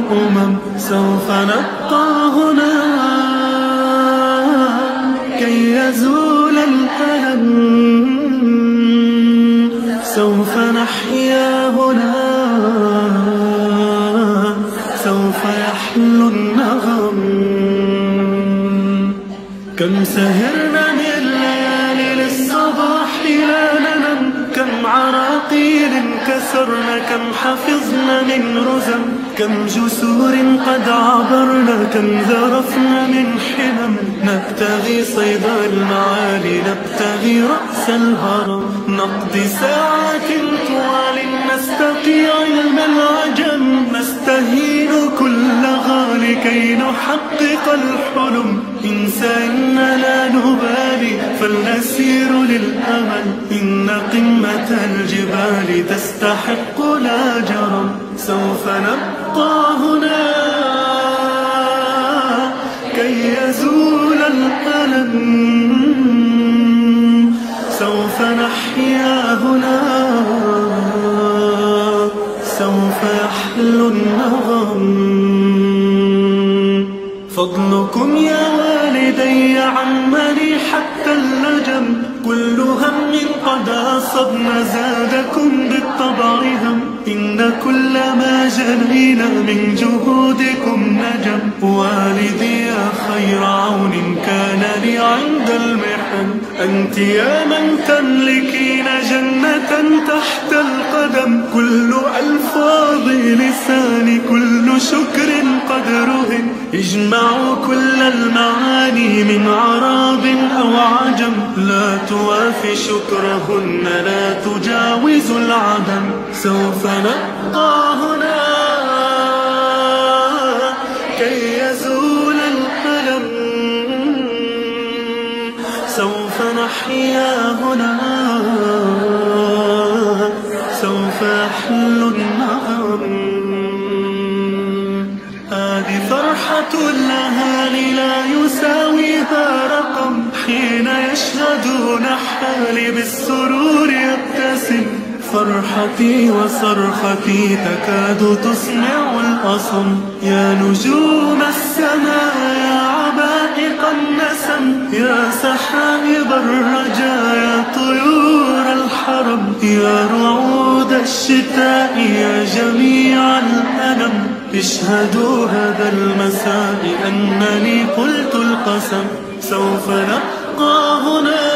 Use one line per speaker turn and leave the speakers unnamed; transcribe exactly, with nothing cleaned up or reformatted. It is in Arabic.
الأمم. سوف نبقى هنا كي يزول الألم، سوف نحيا هنا، سوف يحلو النغم. كم سهرنا من الليالي للصباح لا ننم، كم عراقيل كسرنا، كم حفظنا من رزم، كم جسور قد عبرنا، كم ذرفنا من حمم. نبتغي صيد المعالي، نبتغي رأس الهرم، نقضي ساعات طوال نستقي علم العجم، نستهين كل غالي كي نحقق الحلم. انسى إننا نبالي فلنسير للأمل، إن قمة الجبال تستحق لا جرم. سوف نبقى هنا كي يزول الألم، سوف نحيا هنا، سوف يحلو النغم. فضلكم يا والدي عمني حتى اللجم، كل هم قد أصبنا زادكم بالطبع هم، إن كل ما جنينا من جهودكم نجم. والدي يا خير عون كان لي عند المحن، أنت يا من تملكين جنة تحت القدم. كل ألفاظ لساني كل شكر قد رهن، اجمعوا كل المعاني من عرب أو عجم، لا توافي شكرهن لا تجاوز العدم. سوف نبقى هنا كي يزول الألم، سوف نحيا هنا، سوف يحلو النغم. هذه فرحة الأهالي لا يساويها رقم، حين يشهدون حالي بالسرور يبتسم. فرحتي وصرختي تكاد تسمع الأصم، يا نجوم السماء يا عبائق النسم، يا سحائب الرجاء يا طيور الحرم، يا رعود الشتاء يا جميع الألم. اشهدوا هذا المساء أنني قلت القسم، سوف نبقى هنا